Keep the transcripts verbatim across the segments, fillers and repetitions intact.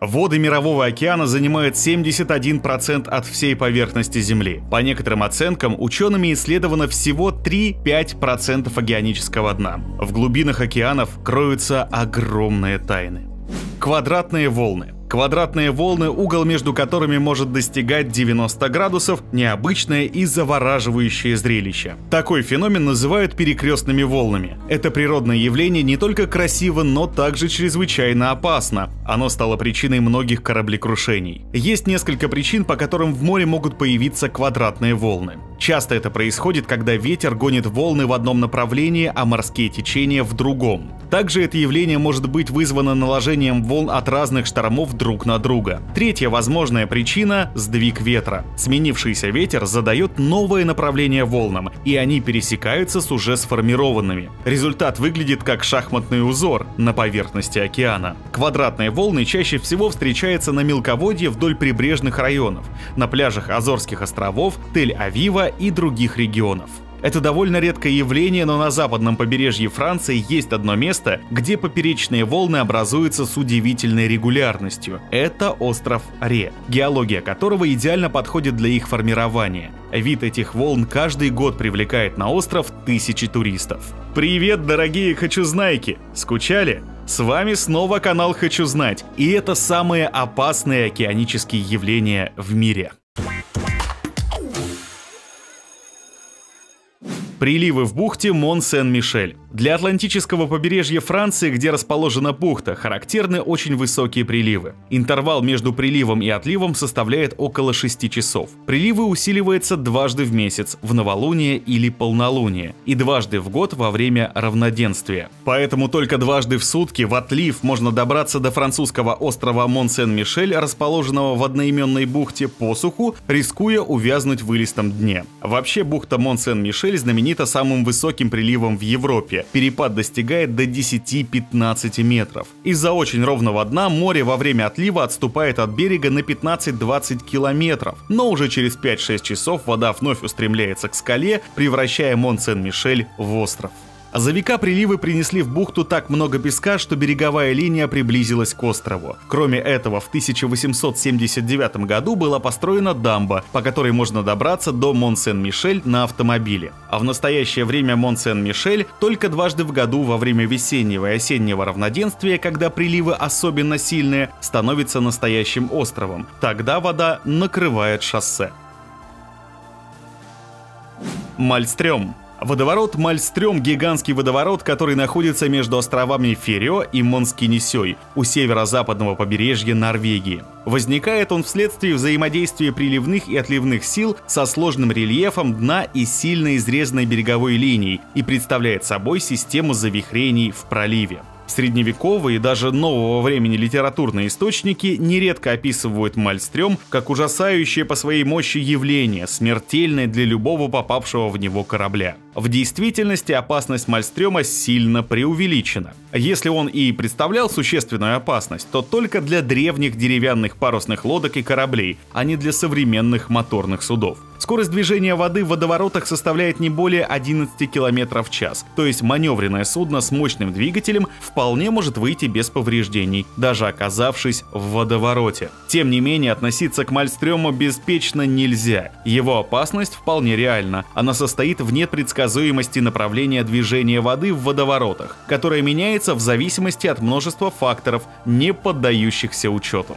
Воды Мирового океана занимают семьдесят один процент от всей поверхности Земли. По некоторым оценкам, учеными исследовано всего три-пять процентов океанического дна. В глубинах океанов кроются огромные тайны. Квадратные волны. Квадратные волны, угол между которыми может достигать девяноста градусов, необычное и завораживающее зрелище. Такой феномен называют перекрестными волнами. Это природное явление не только красиво, но также чрезвычайно опасно. Оно стало причиной многих кораблекрушений. Есть несколько причин, по которым в море могут появиться квадратные волны. Часто это происходит, когда ветер гонит волны в одном направлении, а морские течения в другом. Также это явление может быть вызвано наложением волн от разных штормов друг на друга. Третья возможная причина – сдвиг ветра. Сменившийся ветер задает новое направление волнам, и они пересекаются с уже сформированными. Результат выглядит как шахматный узор на поверхности океана. Квадратные волны чаще всего встречаются на мелководье вдоль прибрежных районов, на пляжах Азорских островов, Тель-Авива и других регионов. Это довольно редкое явление, но на западном побережье Франции есть одно место, где поперечные волны образуются с удивительной регулярностью. Это остров Ре, геология которого идеально подходит для их формирования. Вид этих волн каждый год привлекает на остров тысячи туристов. Привет, дорогие хочузнайки! Скучали? С вами снова канал Хочу Знать, и это самые опасные океанические явления в мире. Приливы в бухте Мон-Сен-Мишель. Для Атлантического побережья Франции, где расположена бухта, характерны очень высокие приливы. Интервал между приливом и отливом составляет около шести часов. Приливы усиливаются дважды в месяц, в новолуние или полнолуние, и дважды в год во время равноденствия. Поэтому только дважды в сутки в отлив можно добраться до французского острова Мон-Сен-Мишель, расположенного в одноименной бухте, по суху, рискуя увязнуть в илистом дне. Вообще бухта Мон-Сен-Мишель знаменита самым высоким приливом в Европе. Перепад достигает до десяти-пятнадцати метров. Из-за очень ровного дна море во время отлива отступает от берега на пятнадцать-двадцать километров, но уже через пять-шесть часов вода вновь устремляется к скале, превращая Мон-Сен-Мишель в остров. За века приливы принесли в бухту так много песка, что береговая линия приблизилась к острову. Кроме этого, в тысяча восемьсот семьдесят девятом году была построена дамба, по которой можно добраться до Мон-Сен-Мишель на автомобиле. А в настоящее время Мон-Сен-Мишель только дважды в году во время весеннего и осеннего равноденствия, когда приливы особенно сильные, становится настоящим островом. Тогда вода накрывает шоссе. Мальстрём. Водоворот Мальстрём – гигантский водоворот, который находится между островами Ферё и Монскинесёй у северо-западного побережья Норвегии. Возникает он вследствие взаимодействия приливных и отливных сил со сложным рельефом дна и сильно изрезанной береговой линией и представляет собой систему завихрений в проливе. Средневековые и даже нового времени литературные источники нередко описывают Мальстрём как ужасающее по своей мощи явление, смертельное для любого попавшего в него корабля. В действительности опасность Мальстрёма сильно преувеличена. Если он и представлял существенную опасность, то только для древних деревянных парусных лодок и кораблей, а не для современных моторных судов. Скорость движения воды в водоворотах составляет не более одиннадцати километров в час, то есть маневренное судно с мощным двигателем вполне может выйти без повреждений, даже оказавшись в водовороте. Тем не менее, относиться к Мальстрёму беспечно нельзя. Его опасность вполне реальна. Она состоит в непредсказуемости направления движения воды в водоворотах, которое меняется в зависимости от множества факторов, не поддающихся учету.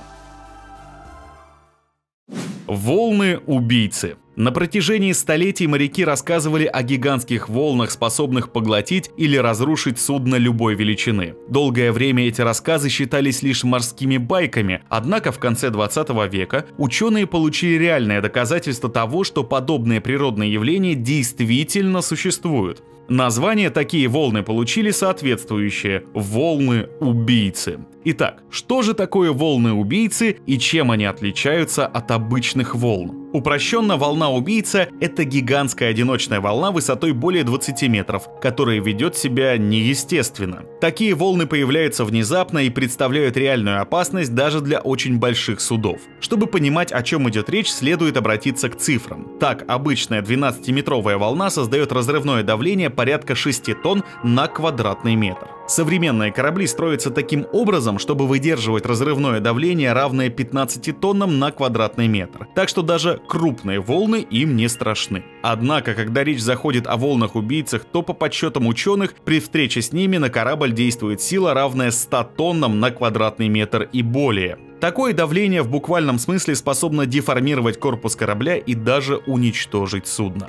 Волны-убийцы. На протяжении столетий моряки рассказывали о гигантских волнах, способных поглотить или разрушить судно любой величины. Долгое время эти рассказы считались лишь морскими байками, однако в конце двадцатого века ученые получили реальное доказательство того, что подобные природные явления действительно существуют. Название такие волны получили соответствующие – волны-убийцы. Итак, что же такое волны-убийцы и чем они отличаются от обычных волн? Упрощенно, волна-убийца – это гигантская одиночная волна высотой более двадцати метров, которая ведет себя неестественно. Такие волны появляются внезапно и представляют реальную опасность даже для очень больших судов. Чтобы понимать, о чем идет речь, следует обратиться к цифрам. Так, обычная двенадцатиметровая волна создает разрывное давление порядка шести тонн на квадратный метр. Современные корабли строятся таким образом, чтобы выдерживать разрывное давление, равное пятнадцати тоннам на квадратный метр. Так что даже крупные волны им не страшны. Однако, когда речь заходит о волнах-убийцах, то по подсчетам ученых, при встрече с ними на корабль действует сила, равная ста тоннам на квадратный метр и более. Такое давление в буквальном смысле способно деформировать корпус корабля и даже уничтожить судно.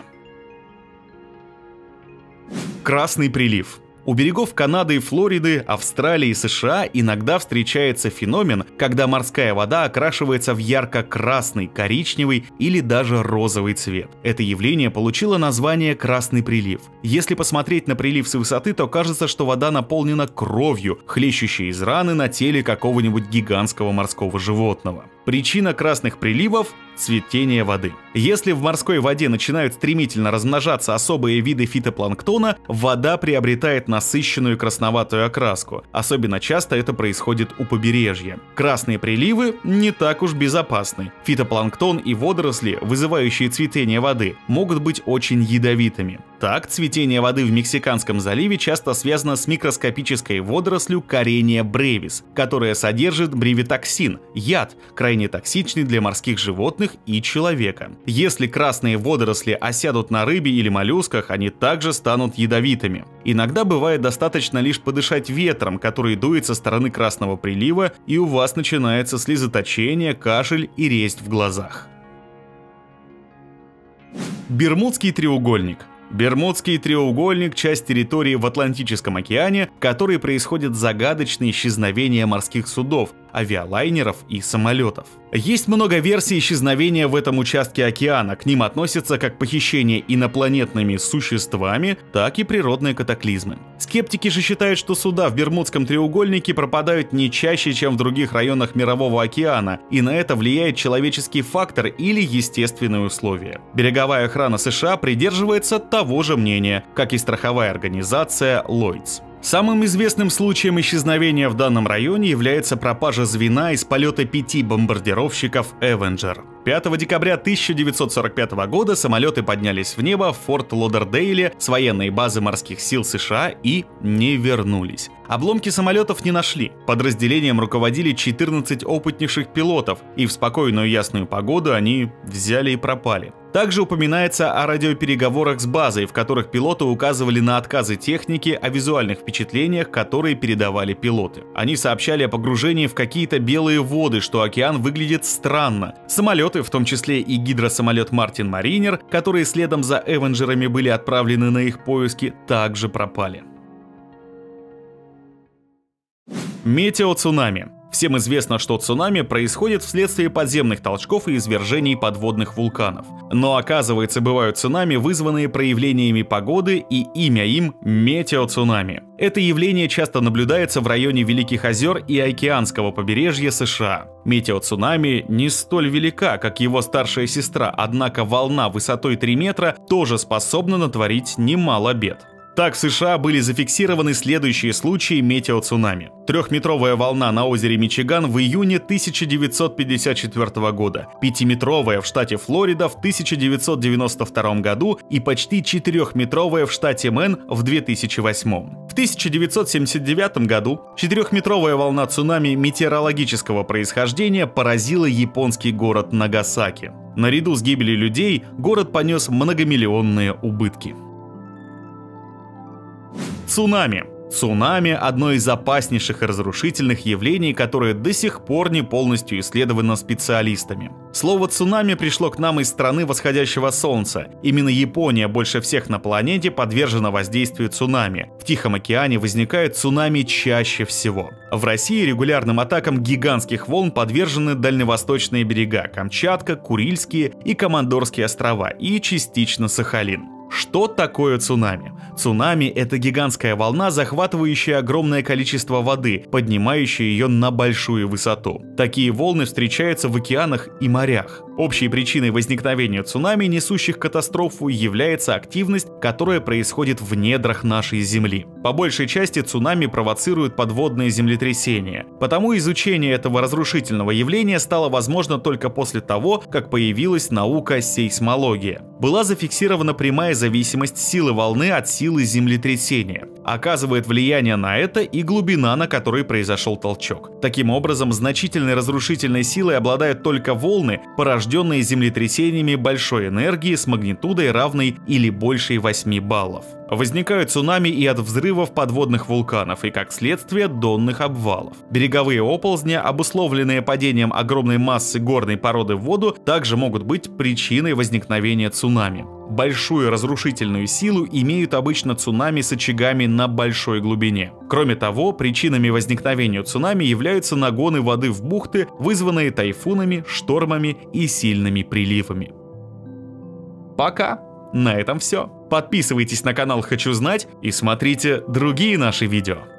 Красный прилив. У берегов Канады и Флориды, Австралии и США иногда встречается феномен, когда морская вода окрашивается в ярко-красный, коричневый или даже розовый цвет. Это явление получило название «красный прилив». Если посмотреть на прилив с высоты, то кажется, что вода наполнена кровью, хлещущей из раны на теле какого-нибудь гигантского морского животного. Причина красных приливов – цветение воды. Если в морской воде начинают стремительно размножаться особые виды фитопланктона, вода приобретает насыщенную красноватую окраску. Особенно часто это происходит у побережья. Красные приливы не так уж безопасны. Фитопланктон и водоросли, вызывающие цветение воды, могут быть очень ядовитыми. Так, цветение воды в Мексиканском заливе часто связано с микроскопической водорослью Карения бревис, которая содержит бревитоксин – яд, крайне токсичный для морских животных и человека. Если красные водоросли осядут на рыбе или моллюсках, они также станут ядовитыми. Иногда бывает достаточно лишь подышать ветром, который дует со стороны красного прилива, и у вас начинается слезоточение, кашель и резь в глазах. Бермудский треугольник. Бермудский треугольник – часть территории в Атлантическом океане, в которой происходят загадочные исчезновения морских судов, авиалайнеров и самолетов. Есть много версий исчезновения в этом участке океана, к ним относятся как похищение инопланетными существами, так и природные катаклизмы. Скептики же считают, что суда в Бермудском треугольнике пропадают не чаще, чем в других районах Мирового океана, и на это влияет человеческий фактор или естественные условия. Береговая охрана США придерживается того же мнения, как и страховая организация Lloyd's. Самым известным случаем исчезновения в данном районе является пропажа звена из полета пяти бомбардировщиков Avenger. пятого декабря тысяча девятьсот сорок пятого года самолеты поднялись в небо в Форт Лодердейле с военной базы морских сил США и не вернулись. Обломки самолетов не нашли. Подразделением руководили четырнадцать опытнейших пилотов, и в спокойную ясную погоду они взяли и пропали. Также упоминается о радиопереговорах с базой, в которых пилоты указывали на отказы техники, о визуальных впечатлениях, которые передавали пилоты. Они сообщали о погружении в какие-то белые воды, что океан выглядит странно. Самолеты, в том числе и гидросамолет Мартин Маринер, которые следом за Эвенджерами были отправлены на их поиски, также пропали. Метеоцунами. Всем известно, что цунами происходит вследствие подземных толчков и извержений подводных вулканов. Но оказывается, бывают цунами, вызванные проявлениями погоды, и имя им – метеоцунами. Это явление часто наблюдается в районе Великих озер и океанского побережья США. Метеоцунами не столь велика, как его старшая сестра, однако волна высотой три метра тоже способна натворить немало бед. Так в США были зафиксированы следующие случаи метеоцунами. Трехметровая волна на озере Мичиган в июне тысяча девятьсот пятьдесят четвёртого года, пятиметровая в штате Флорида в тысяча девятьсот девяносто втором году и почти четырехметровая в штате Мэн в две тысячи восьмом. В тысяча девятьсот семьдесят девятом году четырехметровая волна цунами метеорологического происхождения поразила японский город Нагасаки. Наряду с гибелью людей город понес многомиллионные убытки. Цунами. Цунами – одно из опаснейших и разрушительных явлений, которое до сих пор не полностью исследовано специалистами. Слово «цунами» пришло к нам из страны восходящего солнца. Именно Япония больше всех на планете подвержена воздействию цунами. В Тихом океане возникают цунами чаще всего. В России регулярным атакам гигантских волн подвержены дальневосточные берега – Камчатка, Курильские и Командорские острова и частично Сахалин. Что такое цунами? Цунами – это гигантская волна, захватывающая огромное количество воды, поднимающая ее на большую высоту. Такие волны встречаются в океанах и морях. Общей причиной возникновения цунами, несущих катастрофу, является активность, которая происходит в недрах нашей Земли. По большей части цунами провоцируют подводные землетрясения. Потому изучение этого разрушительного явления стало возможно только после того, как появилась наука сейсмология. Была зафиксирована прямая зависимость силы волны от силы землетрясения. Оказывает влияние на это и глубина, на которой произошел толчок. Таким образом, значительной разрушительной силой обладают только волны, порожденные землетрясениями большой энергии с магнитудой, равной или большей восьми баллов. Возникают цунами и от взрывов подводных вулканов, и как следствие донных обвалов. Береговые оползни, обусловленные падением огромной массы горной породы в воду, также могут быть причиной возникновения цунами. Большую разрушительную силу имеют обычно цунами с очагами на большой глубине. Кроме того, причинами возникновения цунами являются нагоны воды в бухты, вызванные тайфунами, штормами и сильными приливами. Пока! На этом все. Подписывайтесь на канал «Хочу знать» и смотрите другие наши видео.